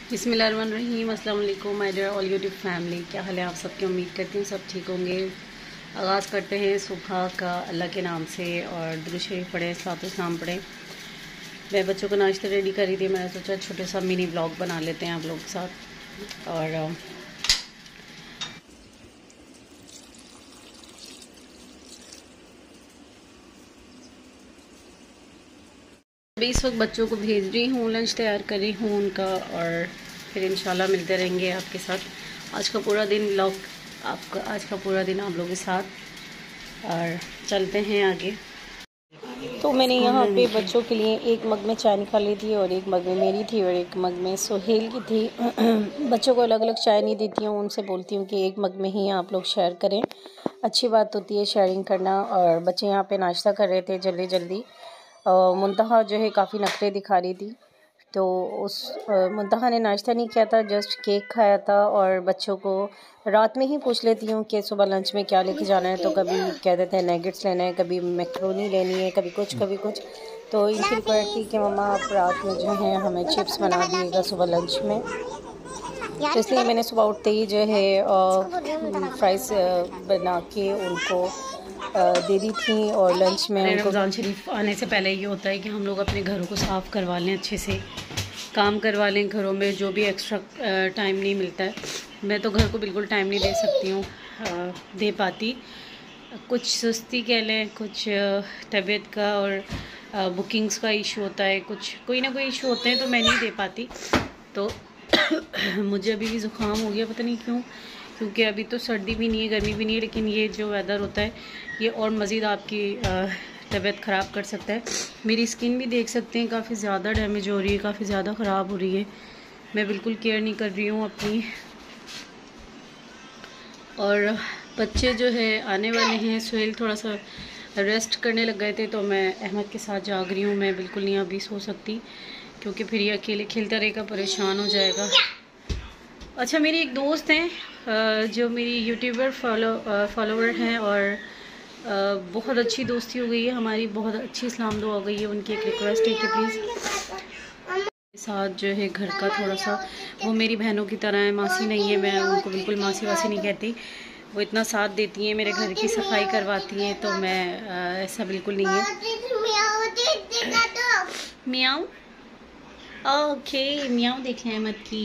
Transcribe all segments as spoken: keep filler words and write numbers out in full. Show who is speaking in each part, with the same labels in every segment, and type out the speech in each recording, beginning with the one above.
Speaker 1: बिस्मिल्लाहिर्रहमानिर्रहीम। अस्सलाम वालेकुम my dear all YouTube family, क्या हाल है आप सबके। उम्मीद करती हूँ सब ठीक होंगे। आगाज़ करते हैं सुबह का अल्लाह के नाम से और दुरूद शरीफ पढ़े, सलातो सलाम पढ़े। मैं बच्चों को नाश्ता रेडी करी थी, मैंने सोचा छोटे सा मिनी ब्लॉग बना लेते हैं आप लोगों के साथ। और अभी इस वक्त बच्चों को भेज रही हूँ, लंच तैयार कर रही हूँ उनका, और फिर इंशाल्लाह मिलते रहेंगे आपके साथ। आज का पूरा दिन व्लॉग आपका आज का पूरा दिन आप लोगों के साथ, और चलते हैं आगे। तो मैंने यहाँ पे बच्चों के लिए एक मग में चाय निकाली थी और एक मग में मेरी थी और एक मग में सोहेल की थी। बच्चों को अलग अलग चाय नहीं देती हूँ, उनसे बोलती हूँ कि एक मग में ही आप लोग शेयर करें, अच्छी बात होती है शेयरिंग करना। और बच्चे यहाँ पे नाश्ता कर रहे थे जल्दी जल्दी। मुंतहा जो है काफ़ी नखरे दिखा रही थी, तो उस मुंतहा ने नाश्ता नहीं किया था, जस्ट केक खाया था। और बच्चों को रात में ही पूछ लेती हूँ कि सुबह लंच में क्या लेके जाना है, तो कभी कह देते हैं नैगेट्स लेना है, कभी मैक्रोनी लेनी है, कभी कुछ कभी कुछ। तो इनकी रिक्वेस्ट थी कि मम्मा आप रात में जो है हमें चिप्स बना दिएगा सुबह लंच में। तो इसलिए मैंने सुबह उठते ही जो है फ्राइज़ बना के उनको दे दी थी। और लंच में रमज़ान शरीफ आने से पहले ये होता है कि हम लोग अपने घरों को साफ़ करवा लें, अच्छे से काम करवा लें घरों में, जो भी एक्स्ट्रा टाइम नहीं मिलता है। मैं तो घर को बिल्कुल टाइम नहीं दे सकती हूँ, दे पाती। कुछ सुस्ती कह लें, कुछ तबीयत का और बुकिंग्स का इशू होता है, कुछ कोई ना कोई इशू होते हैं, तो मैं नहीं दे पाती। तो मुझे अभी भी ज़ुकाम हो गया, पता नहीं क्यों, क्योंकि अभी तो सर्दी भी नहीं है, गर्मी भी नहीं है, लेकिन ये जो वेदर होता है ये और मज़ीद आपकी तबीयत ख़राब कर सकता है। मेरी स्किन भी देख सकते हैं काफ़ी ज़्यादा डैमेज हो रही है, काफ़ी ज़्यादा ख़राब हो रही है। मैं बिल्कुल केयर नहीं कर रही हूँ अपनी। और बच्चे जो है आने वाले हैं। सोहेल थोड़ा सा रेस्ट करने लग गए थे, तो मैं अहमद के साथ जाग रही हूँ। मैं बिल्कुल नहीं अभी सो सकती, क्योंकि फिर ये अकेले खेलता रहेगा, परेशान हो जाएगा। अच्छा, मेरी एक दोस्त हैं जो मेरी यूट्यूबर फॉलो फॉलोवर हैं, और बहुत अच्छी दोस्ती हो गई है हमारी, बहुत अच्छी इस्लाम दुआ हो गई है। उनकी एक रिक्वेस्ट है कि प्लीज़ साथ जो है घर का थोड़ा सा, वो मेरी बहनों की तरह है, मासी नहीं है, मैं उनको बिल्कुल मासी वासी नहीं कहती। वो इतना साथ देती हैं, मेरे घर की सफाई करवाती हैं, तो मैं आ, ऐसा बिल्कुल नहीं है। मियाऊ, ओके मियाऊ देख लें अहमद की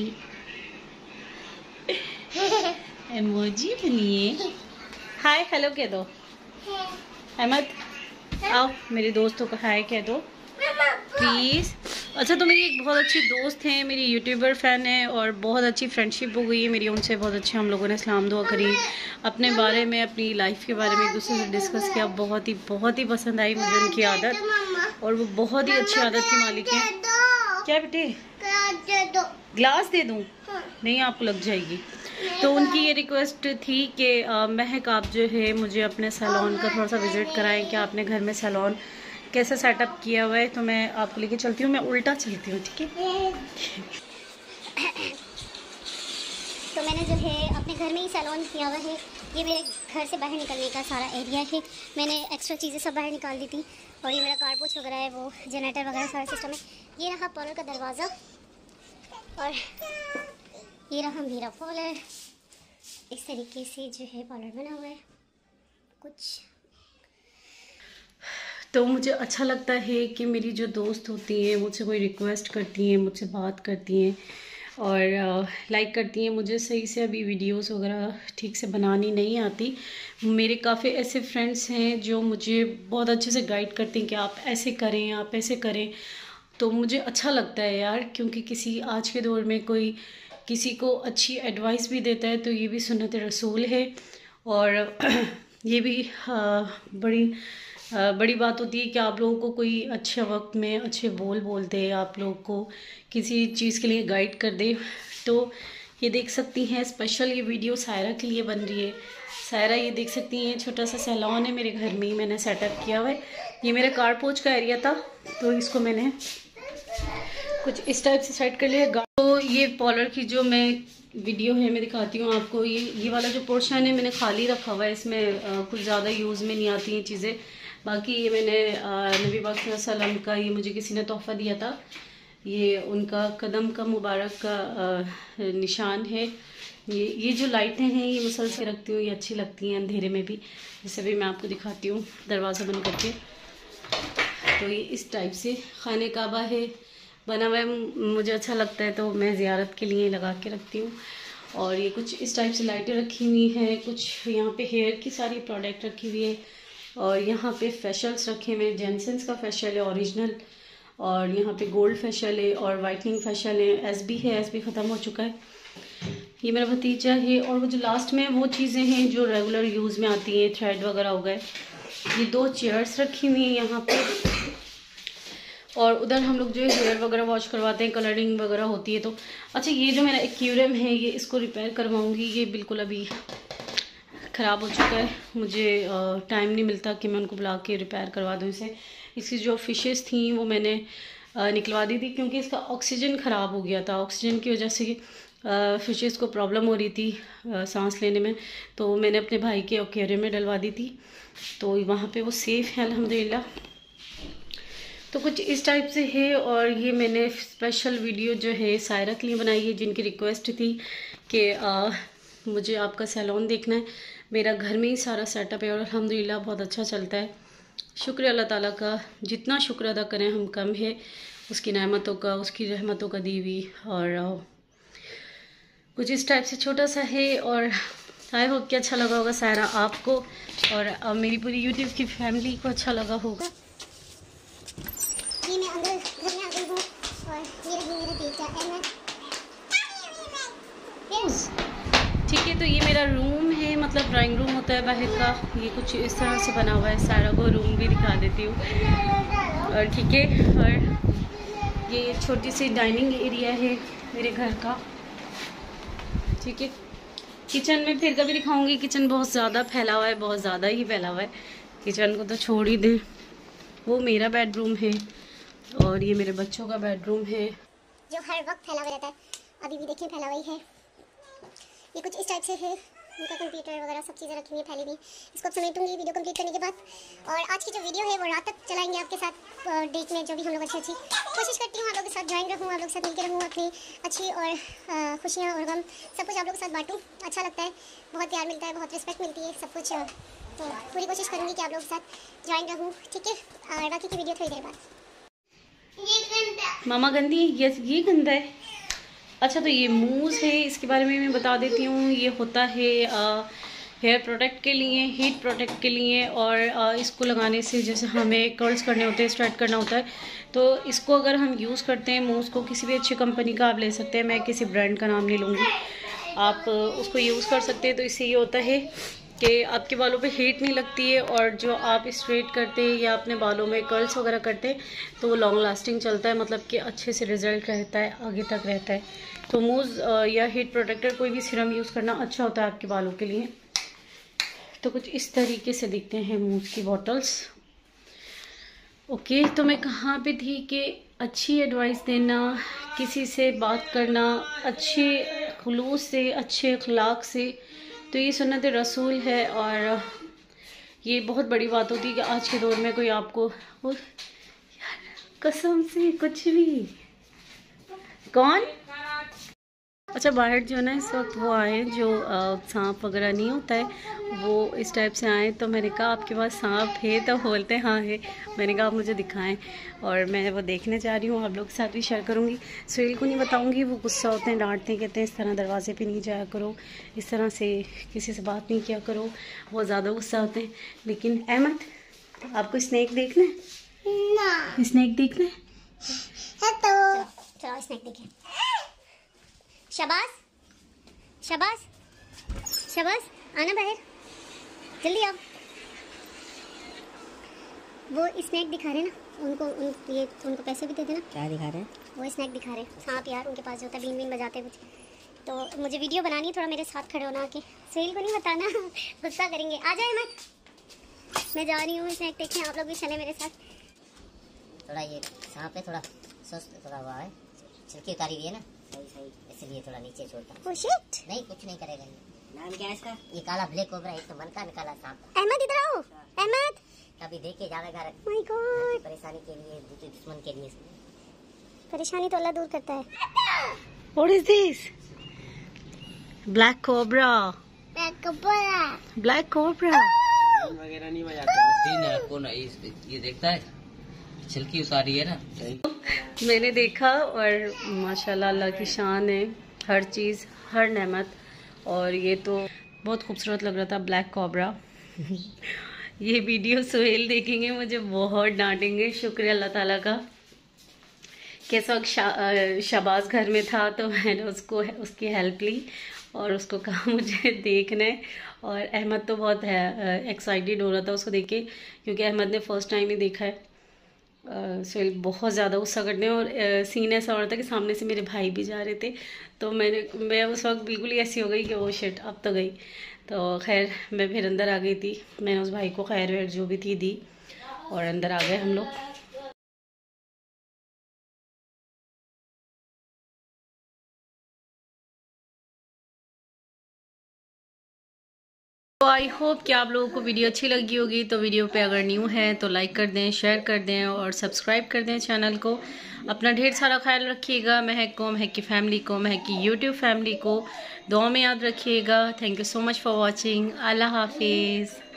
Speaker 1: इमोजी बनिए। हाय हेलो कह दो अहमद, आओ मेरे दोस्तों को हाय कह दो प्लीज़। अच्छा, तो मेरी एक बहुत अच्छी दोस्त हैं, मेरी यूट्यूबर फ़ैन है, और बहुत अच्छी फ्रेंडशिप हो गई है मेरी उनसे, बहुत अच्छी। हम लोगों ने इस्लाम दुआ करी, अपने बारे में, अपनी लाइफ के बारे में एक दूसरे से डिस्कस किया। बहुत ही बहुत ही पसंद आई मुझे उनकी आदत, और वो बहुत ही अच्छी आदत की मालिक है। क्या बेटे, ग्लास दे दूँ? नहीं, आपको लग जाएगी। तो उनकी ये रिक्वेस्ट थी कि महक आप जो है मुझे अपने सैलून का थोड़ा सा विज़िट कराएं, कि आपने घर में सैलून कैसे सेटअप किया हुआ है। तो मैं आपको लेके चलती हूँ, मैं उल्टा चलती हूँ, ठीक है।
Speaker 2: तो मैंने जो है अपने घर में ही सैलून किया हुआ है। ये मेरे घर से बाहर निकलने का सारा एरिया है, मैंने एक्स्ट्रा चीज़ें सब बाहर निकाल दी थी। और ये मेरा कारपोच वगैरह है, वो जनरेटर वगैरह सारा सिस्टम है। ये रहा पार्लर का दरवाज़ा, और ये रहा मेरा पार्लर। इस तरीके से जो है पार्लर बना हुआ है कुछ।
Speaker 1: तो मुझे अच्छा लगता है कि मेरी जो दोस्त होती हैं मुझसे कोई रिक्वेस्ट करती हैं, मुझसे बात करती हैं और लाइक करती हैं। मुझे सही से अभी वीडियोस वगैरह ठीक से बनानी नहीं आती। मेरे काफ़ी ऐसे फ्रेंड्स हैं जो मुझे बहुत अच्छे से गाइड करते हैं कि आप ऐसे करें, आप ऐसे करें। तो मुझे अच्छा लगता है यार, क्योंकि किसी आज के दौर में कोई किसी को अच्छी एडवाइस भी देता है, तो ये भी सुन्नत रसूल है। और ये भी बड़ी बड़ी बात होती है कि आप लोगों को कोई अच्छे वक्त में अच्छे बोल बोल दे, आप लोगों को किसी चीज़ के लिए गाइड कर दे। तो ये देख सकती हैं, स्पेशल ये वीडियो सायरा के लिए बन रही है। सायरा ये देख सकती हैं, छोटा सा सैलून है मेरे घर में ही, मैंने सेटअप किया हुआ है। ये मेरा कारपोच का एरिया था, तो इसको मैंने कुछ इस टाइप से सेट कर लिया। तो ये पार्लर की जो मैं वीडियो है मैं दिखाती हूँ आपको। ये ये वाला जो पोर्शन है मैंने खाली रखा हुआ है, इसमें आ, कुछ ज़्यादा यूज़ में नहीं आती हैं चीज़ें। बाकी ये मैंने नबी पाक सल्लल्लाहु अलैहि वसल्लम का, ये मुझे किसी ने तोहफ़ा दिया था, ये उनका कदम का मुबारक का निशान है। ये ये जो लाइटें हैं ये मुसलसल रखती हूँ, ये अच्छी लगती हैं अंधेरे में भी। जैसे भी मैं आपको दिखाती हूँ दरवाज़ा बंद करके, तो ये इस टाइप से खाने काबा है बना हुआ है। मुझे अच्छा लगता है तो मैं ज़ियारत के लिए लगा के रखती हूँ। और ये कुछ इस टाइप से लाइटें रखी हुई हैं, कुछ यहाँ पे हेयर की सारी प्रोडक्ट रखी हुई है, और यहाँ पे फेशियल्स रखे हुए हैं। जेनसेंस का फेशियल है ओरिजिनल, और यहाँ पे गोल्ड फेशियल है और वाइटनिंग फेशियल है। एस बी है, एस बी ख़त्म हो चुका है। ये मेरा भतीजा है। और वो जो लास्ट में वो चीज़ें हैं जो रेगुलर यूज़ में आती हैं, थ्रेड वगैरह हो गए। ये दो चेयर्स रखी हुई हैं यहाँ पे, और उधर हम लोग जो है हेयर वगैरह वॉश करवाते हैं, कलरिंग वगैरह होती है। तो अच्छा, ये जो मेरा एक्वेरियम है ये इसको रिपेयर करवाऊँगी। ये बिल्कुल अभी ख़राब हो चुका है, मुझे टाइम नहीं मिलता कि मैं उनको बुला के रिपेयर करवा दूँ इसे। इसकी जो फिशेस थी वो मैंने निकलवा दी थी, क्योंकि इसका ऑक्सीजन ख़राब हो गया था। ऑक्सीजन की वजह से फिशेस को प्रॉब्लम हो रही थी सांस लेने में, तो मैंने अपने भाई के एक्वेरियम में डलवा दी थी, तो वहाँ पे वो सेफ़ है अल्हम्दुलिल्लाह। तो कुछ इस टाइप से है। और ये मैंने स्पेशल वीडियो जो है सायरा के लिए बनाई है, जिनकी रिक्वेस्ट थी कि आ, मुझे आपका सैलून देखना है। मेरा घर में ही सारा सेटअप है और अल्हम्दुलिल्लाह बहुत अच्छा चलता है। शुक्र अल्लाह ताला का, जितना शुक्र अदा करें हम कम है, उसकी नेमतों का, उसकी रहमतों का दी हुई। और कुछ इस टाइप से छोटा सा है। और आई होप कि अच्छा लगा होगा सायरा आपको, और मेरी पूरी यूट्यूब की फैमिली को अच्छा लगा होगा।
Speaker 2: ये मैं अंदर घर में आ गई हूँ और ये रही मेरे बेटा अहमद।
Speaker 1: ठीक है, तो ये मेरा रूम है, मतलब ड्राइंग रूम होता है बाहर का। ये कुछ इस तरह से बना हुआ है। सारा को रूम भी दिखा देती हूँ। और ठीक है, और ये छोटी सी डाइनिंग एरिया है मेरे घर का। ठीक है, किचन में फिर कभी दिखाऊंगी। किचन बहुत ज़्यादा फैला हुआ है, बहुत ज़्यादा ही फैला हुआ है। किचन को तो छोड़ ही दें। वो मेरा बेडरूम है और ये मेरे बच्चों का बेडरूम है,
Speaker 2: जो हर वक्त फैला हुआ रहता है। अभी भी देखिए फैला हुआ ही है। ये कुछ इस टाइप से है। उनका कंप्यूटर वगैरह सब चीज़ें रखी हुई फैली हुई। इसको अब समेटूंगी वीडियो कंप्लीट करने के बाद। और आज की जो वीडियो है वो रात तक चलाएंगे आपके साथ। डेट में जो भी हम लोग अच्छी अच्छी कोशिश करती हूँ आप लोगों के साथ ज्वाइन रहूँ, आप लोग के साथ मिलकर रहूँ, अपनी अच्छी और खुशियाँ और गम सब कुछ आप लोगों के साथ बांटूँ। अच्छा लगता है, बहुत प्यार मिलता है, बहुत रिस्पेक्ट मिलती है, सब कुछ। तो पूरी कोशिश करूँगी कि आप लोगों के साथ ज्वाइन रहूँ। ठीक है, और बाकी की वीडियो थोड़ी देर बाद।
Speaker 1: मामा गंदी ये ये गंदा है। अच्छा, तो ये मूज है, इसके बारे में मैं बता देती हूँ। ये होता है आ, हेयर प्रोटेक्ट के लिए, हीट प्रोटेक्ट के लिए। और आ, इसको लगाने से जैसे हमें कर्ल्स करने होते हैं, स्ट्रेट करना होता है, तो इसको अगर हम यूज़ करते हैं मूज को, किसी भी अच्छी कंपनी का आप ले सकते हैं। मैं किसी ब्रांड का नाम नहीं लूँगी, आप उसको यूज़ कर सकते हैं। तो इससे ये होता है कि आपके बालों पे हीट नहीं लगती है, और जो आप स्ट्रेट करते हैं या अपने बालों में कर्ल्स वगैरह करते हैं तो वो लॉन्ग लास्टिंग चलता है, मतलब कि अच्छे से रिजल्ट रहता है, आगे तक रहता है। तो मूज या हीट प्रोटेक्टर कोई भी सीरम यूज़ करना अच्छा होता है आपके बालों के लिए। तो कुछ इस तरीके से दिखते हैं मूज की बॉटल्स। ओके, तो मैं कहाँ पे थी कि अच्छी एडवाइस देना, किसी से बात करना अच्छे खुलूस से, अच्छे अखलाक से, तो ये सुन्नत रसूल है। और ये बहुत बड़ी बात होती है कि आज के दौर में कोई आपको यार कसम से कुछ भी कौन अच्छा बाहर जो है ना इस वक्त वो आए जो सांप वगैरह नहीं होता है, वो इस टाइप से आए। तो मैंने कहा आपके पास सांप है? तो बोलते हाँ है। मैंने कहा आप मुझे दिखाएं, और मैं वो देखने जा रही हूँ, आप लोग के साथ भी शेयर करूँगी। सुहेल को नहीं बताऊँगी, वो गुस्सा होते हैं, डांटते हैं, कहते हैं इस तरह दरवाजे पे नहीं जाया करो, इस तरह से किसी से बात नहीं किया करो, बहुत ज़्यादा गुस्सा होते हैं। लेकिन अहमद, आपको स्नैक देखना है? स्नैक देखना है
Speaker 2: तो चलो स्नैक देखें। शाबाश शाबाश शाबाश, आना बाहर, जल्दी आओ। वो स्नैक दिखा रहे ना उनको, उन ये उनको पैसे भी दे देना।
Speaker 3: क्या दिखा रहे हैं?
Speaker 2: वो स्नैक दिखा रहे सांप यार, उनके पास जो होता है बीन बीन बजाते कुछ। तो मुझे वीडियो बनानी है, थोड़ा मेरे साथ खड़े होना आके। सुहेल को नहीं बताना, गुस्सा करेंगे। आ जाए मत, मैं जा रही हूँ स्नैक देखने, आप लोग भी चले मेरे साथ।
Speaker 3: थोड़ा ये सांप है, थोड़ा सुस्त, थोड़ा हुआ है, छिलकी उतारी हुई है ना, सही सही, इसलिए थोड़ा नीचे छोड़ता हूँ।
Speaker 2: oh shit!
Speaker 3: नहीं कुछ नहीं करेगा ये। नाम क्या है इसका? ये काला ब्लैक कोबरा, एक तो मन का निकाला सांप।
Speaker 2: अहमद इधर आओ, अहमद।
Speaker 3: कभी देख के जावेगा,
Speaker 2: माय गॉड,
Speaker 3: परेशानी के लिए, दूसरे दुश्मन के लिए।
Speaker 2: परेशानी तो अल्लाह दूर करता है।
Speaker 1: What is this? Black cobra.
Speaker 2: Black cobra.
Speaker 1: Black cobra.
Speaker 3: वगैरह नहीं बजाता। कौन ये देखता है छिलकी उतारी है ना।
Speaker 1: मैंने देखा और माशाल्लाह अल्लाह की शान है, हर चीज़ हर नेमत। और ये तो बहुत खूबसूरत लग रहा था ब्लैक कोबरा। ये वीडियो सुहेल देखेंगे, मुझे बहुत डांटेंगे। शुक्र अल्लाह ताला का कैसा शा, शबाज घर में था तो मैंने उसको उसकी हेल्प ली और उसको कहा मुझे देखना है। और अहमद तो बहुत है एक्साइटेड हो रहा था उसको देख के, क्योंकि अहमद ने फर्स्ट टाइम ही देखा है। सुहेल बहुत ज़्यादा गुस्सा करने और सीन ऐसा हो रहा था कि सामने से मेरे भाई भी जा रहे थे, तो मैंने मैं उस वक्त बिल्कुल ही ऐसी हो गई कि वो शिट अब तो गई। तो खैर मैं फिर अंदर आ गई थी, मैंने उस भाई को खैर वैर जो भी थी दी और अंदर आ गए हम लोग। तो आई होप कि आप लोगों को वीडियो अच्छी लगी होगी। तो वीडियो पे अगर न्यू है तो लाइक कर दें, शेयर कर दें और सब्सक्राइब कर दें चैनल को। अपना ढेर सारा ख्याल रखिएगा। महक को, महक की फैमिली को, महक की यूट्यूब फैमिली को दुआ में याद रखिएगा। Thank you so much for watching. अल्लाह हाफिज़।